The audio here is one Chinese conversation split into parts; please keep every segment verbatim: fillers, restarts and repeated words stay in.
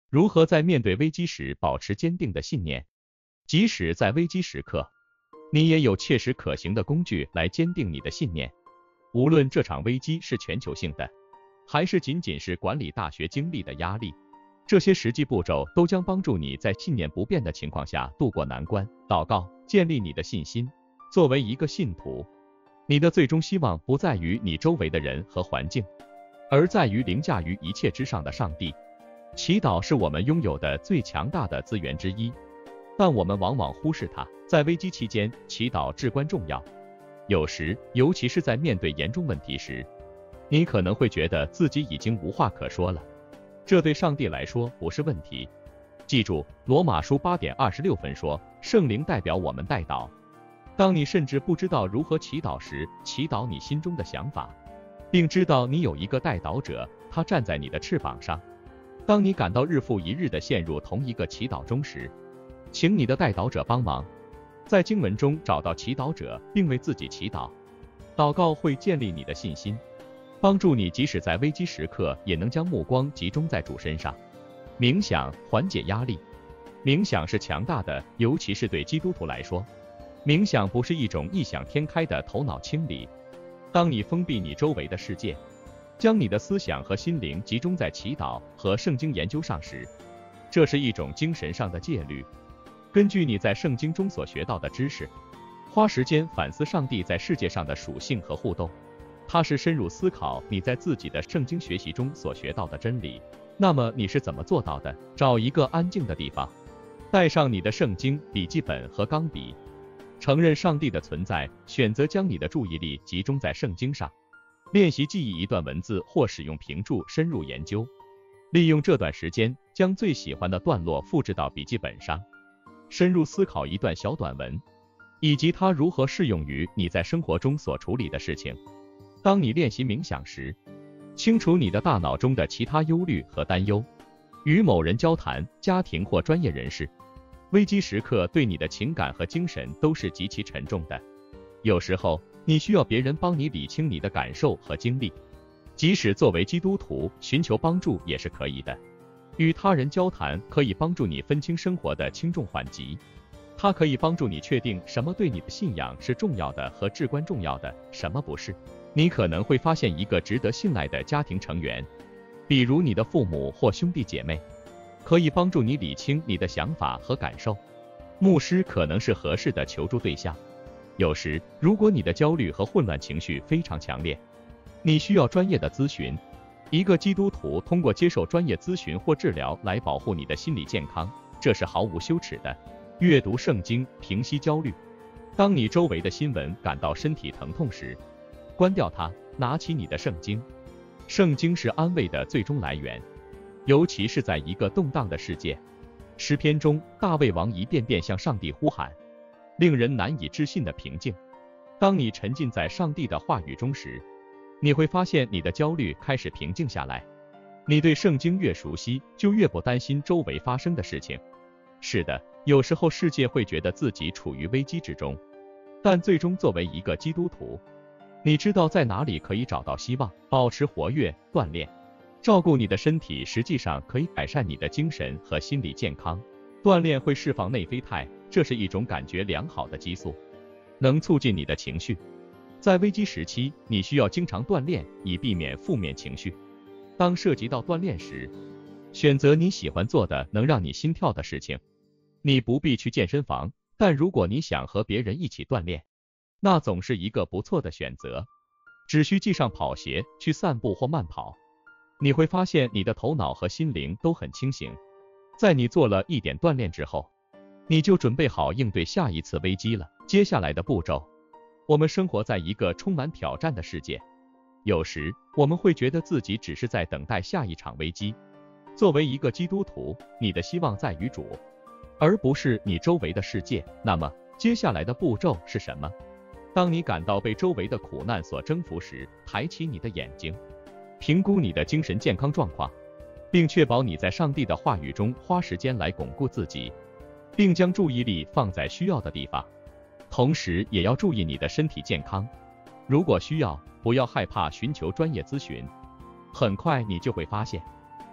如何在面对危机时保持坚定的信念？即使在危机时刻，你也有切实可行的工具来坚定你的信念。无论这场危机是全球性的，还是仅仅是管理大学经历的压力，这些实际步骤都将帮助你在信念不变的情况下度过难关。祷告，建立你的信心。作为一个信徒，你的最终希望不在于你周围的人和环境，而在于凌驾于一切之上的上帝。祈祷是我们拥有的最强大的资源之一，但我们往往忽视它。在危机期间，祈祷至关重要。有时，尤其是在面对严重问题时，你可能会觉得自己已经无话可说了。这对上帝来说不是问题。记住，罗马书八点二十六分说，圣灵代表我们代祷。当你甚至不知道如何祈祷时，祈祷你心中的想法，并知道你有一个代祷者，他站在你的翅膀上。当你感到日复一日地陷入同一个祈祷中时，请你的代祷者帮忙。在经文中找到祈祷者，并为自己祈祷。祷告会建立你的信心，帮助你即使在危机时刻也能将目光集中在主身上。冥想缓解压力。冥想是强大的，尤其是对基督徒来说。冥想不是一种异想天开的头脑清理。当你封闭你周围的世界，将你的思想和心灵集中在祈祷和圣经研究上时，这是一种精神上的戒律。根据你在圣经中所学到的知识，花时间反思上帝在世界上的属性和互动。它是深入思考你在自己的圣经学习中所学到的真理。那么你是怎么做到的？找一个安静的地方，带上你的圣经、笔记本和钢笔，承认上帝的存在，选择将你的注意力集中在圣经上，练习记忆一段文字或使用评注深入研究。利用这段时间，将最喜欢的段落复制到笔记本上，深入思考一段小短文，以及它如何适用于你在生活中所处理的事情。当你练习冥想时，清除你的大脑中的其他忧虑和担忧。与某人交谈，家庭或专业人士。危机时刻对你的情感和精神都是极其沉重的。有时候，你需要别人帮你理清你的感受和经历。即使作为基督徒，寻求帮助也是可以的。与他人交谈可以帮助你分清生活的轻重缓急，它可以帮助你确定什么对你的信仰是重要的和至关重要的，什么不是。你可能会发现一个值得信赖的家庭成员，比如你的父母或兄弟姐妹，可以帮助你理清你的想法和感受。牧师可能是合适的求助对象。有时，如果你的焦虑和混乱情绪非常强烈，你需要专业的咨询。一个基督徒通过接受专业咨询或治疗来保护你的心理健康，这是毫无羞耻的。阅读圣经，平息焦虑。当你周围的新闻感到身体疼痛时，关掉它，拿起你的圣经。圣经是安慰的最终来源，尤其是在一个动荡的世界。诗篇中，大卫王一遍遍向上帝呼喊，令人难以置信的平静。当你沉浸在上帝的话语中时，你会发现你的焦虑开始平静下来。你对圣经越熟悉，就越不担心周围发生的事情。是的，有时候世界会觉得自己处于危机之中，但最终作为一个基督徒，你知道在哪里可以找到希望。保持活跃，锻炼，照顾你的身体，实际上可以改善你的精神和心理健康。锻炼会释放内啡肽，这是一种感觉良好的激素，能促进你的情绪。在危机时期，你需要经常锻炼，以避免负面情绪。当涉及到锻炼时，选择你喜欢做的能让你心跳的事情。你不必去健身房，但如果你想和别人一起锻炼，那总是一个不错的选择。只需系上跑鞋，去散步或慢跑，你会发现你的头脑和心灵都很清醒。在你做了一点锻炼之后，你就准备好应对下一次危机了。接下来的步骤，我们生活在一个充满挑战的世界，有时我们会觉得自己只是在等待下一场危机。作为一个基督徒，你的希望在于主，而不是你周围的世界。那么，接下来的步骤是什么？当你感到被周围的苦难所征服时，抬起你的眼睛，评估你的精神健康状况，并确保你在上帝的话语中花时间来巩固自己，并将注意力放在需要的地方。同时也要注意你的身体健康。如果需要，不要害怕寻求专业咨询。很快你就会发现，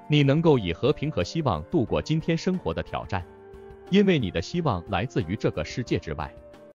你能够以和平和希望度过今天生活的挑战，因为你的希望来自于这个世界之外。